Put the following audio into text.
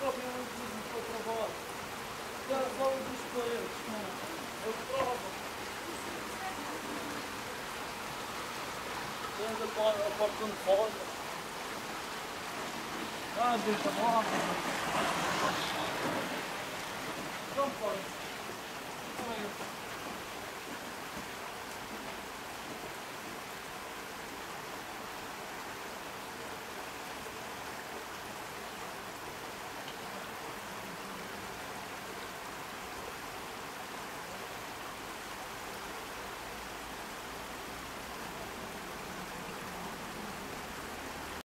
propriamente mesmo para o trabalho. Só o dos coelhos, não. Eu provo. Tens a porta de fora. Ah, deixa lá. Não pode.